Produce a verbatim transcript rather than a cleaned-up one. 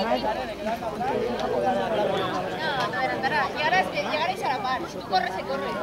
no adelantará. Llegarás, llegaréis a la par. Tú corre, se corre.